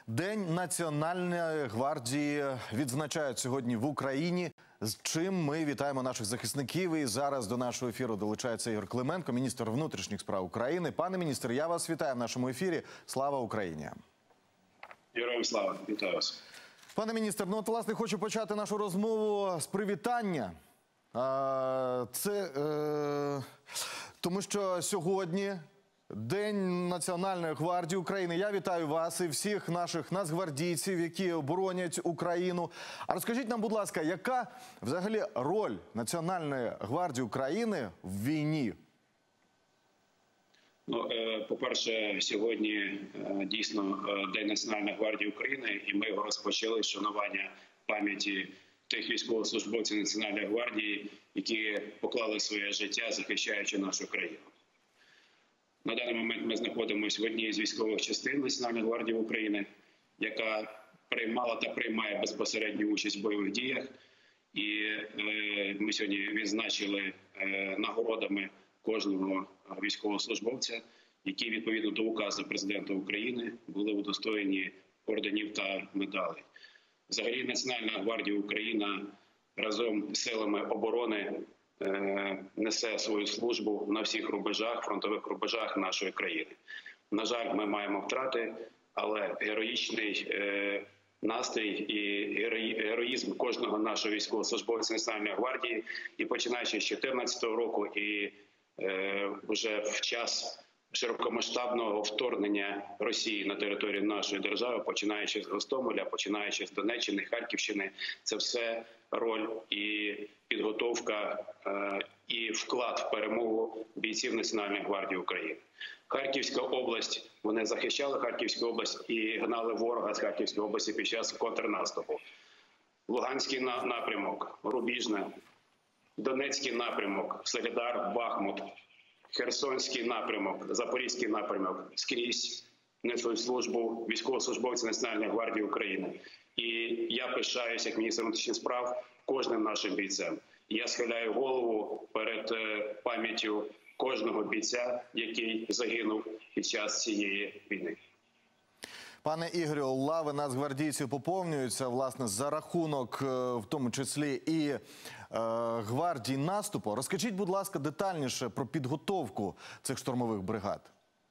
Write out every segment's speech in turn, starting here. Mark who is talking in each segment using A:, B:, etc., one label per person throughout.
A: День Національної гвардії відзначають сьогодні в Україні, з чим ми вітаємо наших захисників. І зараз до нашого ефіру долучається Ігор Клименко, міністр внутрішніх справ України. Пане міністр, я вас вітаю в нашому ефірі. Слава Україні!
B: Героям слава! Вітаю вас!
A: Пане міністр, власне, хочу почати нашу розмову з привітання. Тому що сьогодні День Національної гвардії України. Я вітаю вас і всіх наших нацгвардійців, які оборонять Україну. А розкажіть нам, будь ласка, яка взагалі роль Національної гвардії України в війні?
B: По-перше, сьогодні дійсно День Національної гвардії України, і ми його розпочали з шанування пам'яті тих військовослужбовців Національної гвардії, які поклали своє життя, захищаючи нашу країну. На даний момент ми знаходимося в одній з військових частин Національної гвардії України, яка приймала та приймає безпосередню участь в бойових діях. І ми сьогодні відзначили нагородами кожного військовослужбовця, які відповідно до указу президента України були удостоєні орденів та медалей. Взагалі Національна гвардія України разом з силами оборони несе свою службу на всіх рубежах, фронтових рубежах нашої країни. На жаль, ми маємо втрати, але героїчний настрій і героїзм кожного нашого військовослужбовця Національної гвардії, і починаючи з 2014 року, і вже в час широкомасштабного вторгнення Росії на територію нашої держави, починаючи з Гостомеля, починаючи з Донеччини, Харківщини, це все роль і підготовка, і вклад в перемогу бійців Національної гвардії України. Харківська область, вони захищали Харківську область і гнали ворога з Харківської області під час контрнаступу. Луганський напрямок, Рубіжне, Донецький напрямок, Солидар, Бахмут, Херсонський напрямок, Запорізький напрямок, скрізь несуть службу військовослужбовці Національної гвардії України. І я пишаюся як міністр внутрішніх справ кожним нашим бійцем. Я схиляю голову перед пам'яттю кожного бійця, який загинув під час цієї війни.
A: Пане Ігорю, лави нацгвардійців поповнюються, власне, за рахунок, в тому числі, і гвардії наступу. Розкажіть, будь ласка, детальніше про підготовку цих штурмових бригад.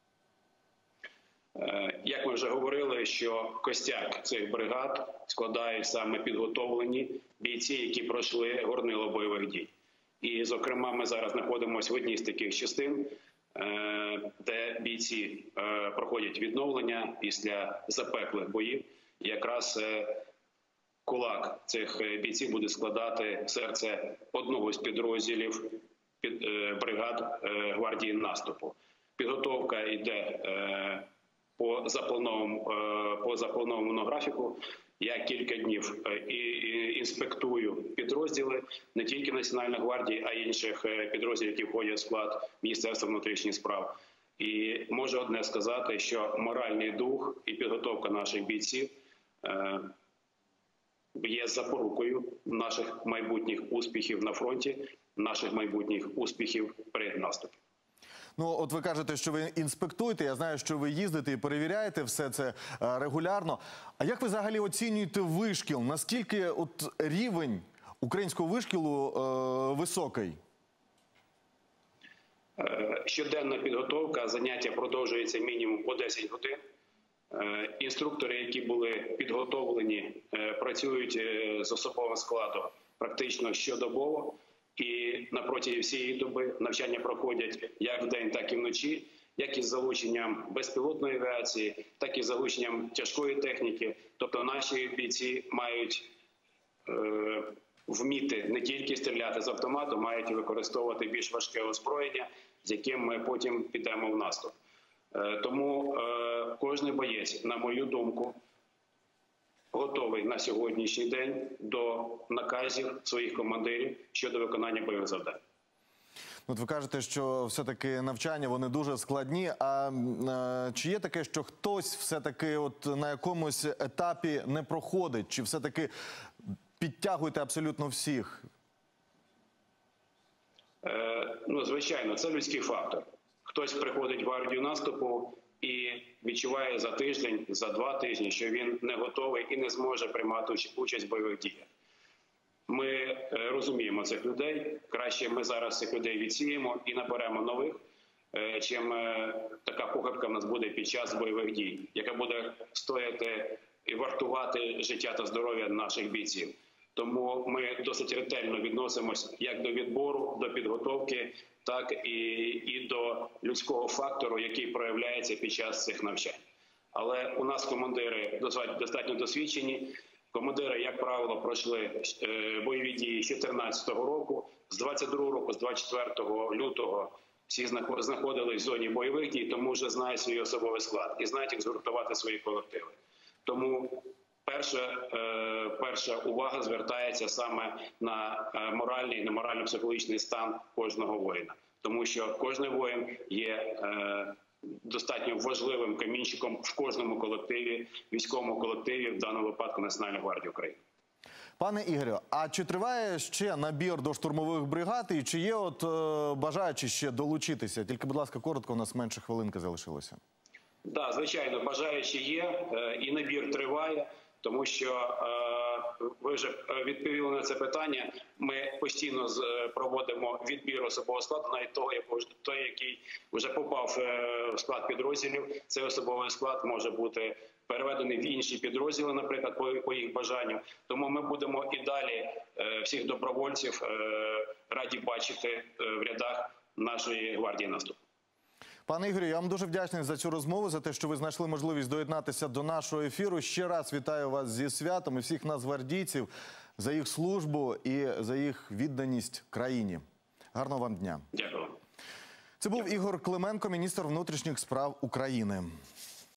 B: Як ми вже говорили, що костяк цих бригад складають саме підготовлені бійці, які пройшли горнило бойових дій. І, зокрема, ми зараз знаходимося в одній з таких частин, де бійці проходять відновлення після запеклих боїв. Якраз кулак цих бійців буде складати серце одного з підрозділів бригад гвардії наступу. Підготовка йде по запланованому графіку. Я кілька днів інспектую підрозділи не тільки Національної гвардії, а й інших підрозділів, які входять в склад Міністерства внутрішніх справ. І можу одне сказати, що моральний дух і підготовка наших бійців є запорукою наших майбутніх успіхів на фронті, наших майбутніх успіхів при наступі.
A: От ви кажете, що ви інспектуєте, я знаю, що ви їздите і перевіряєте все це регулярно. А як ви взагалі оцінюєте вишкіл? Наскільки рівень українського вишкілу високий?
B: Щоденна підготовка, заняття продовжується мінімум по 10 годин. Інструктори, які були підготовлені, працюють з особовим складом практично щодобово. І на протязі всієї доби навчання проходять як вдень, так і вночі, як із залученням безпілотної авіації, так і з залученням тяжкої техніки. Тобто наші бійці мають вміти не тільки стріляти з автомату, мають і використовувати більш важке озброєння, з яким ми потім підемо в наступ. Тому кожен боєць, на мою думку, готовий на сьогоднішній день до наказів своїх командирів щодо виконання бойових завдань.
A: Ви кажете, що все-таки навчання, вони дуже складні. А чи є таке, що хтось все-таки на якомусь етапі не проходить? Чи все-таки підтягуєте абсолютно всіх?
B: Звичайно, це людський фактор. Хтось приходить в гвардію наступу, і відчуває за тиждень, за 2 тижні, що він не готовий і не зможе приймати участь в бойових діях. Ми розуміємо цих людей. Краще ми зараз цих людей відсіємо і наберемо нових, чим така похибка в нас буде під час бойових дій, яка буде стояти і вартувати життя та здоров'я наших бійців. Тому ми досить ретельно відносимося як до відбору, до підготовки, так і до людського фактору, який проявляється під час цих навчань. Але у нас командири достатньо досвідчені. Командири, як правило, пройшли бойові дії з 2014 року, з 22 року, з 24 лютого всі знаходились в зоні бойових дій, тому вже знають свій особовий склад і знають, як згуртувати свої колективи. Тому перша увага звертається саме на моральний, на морально-психологічний стан кожного воїна. Тому що кожен воїн є достатньо важливим камінчиком в кожному колективі, військовому колективі, в даному випадку Національної гвардії України.
A: Пане Ігорю, а чи триває ще набір до штурмових бригад і чи є бажаючі ще долучитися? Тільки, будь ласка, коротко, у нас менше хвилинки залишилося.
B: Так, звичайно, бажаючі є, і набір триває, тому що ви вже відповіли на це питання. Ми постійно проводимо відбір особового складу, навіть той, який вже попав в склад підрозділів. Цей особовий склад може бути переведений в інші підрозділи, наприклад, по їх бажанню. Тому ми будемо і далі всіх добровольців раді бачити в рядах нашої гвардії наступу.
A: Пане Ігорю, я вам дуже вдячний за цю розмову, за те, що ви знайшли можливість доєднатися до нашого ефіру. Ще раз вітаю вас зі святом і всіх нацгвардійців за їх службу і за їх відданість країні. Гарного вам дня.
B: Дякую.
A: Це був Ігор Клименко, міністр внутрішніх справ України.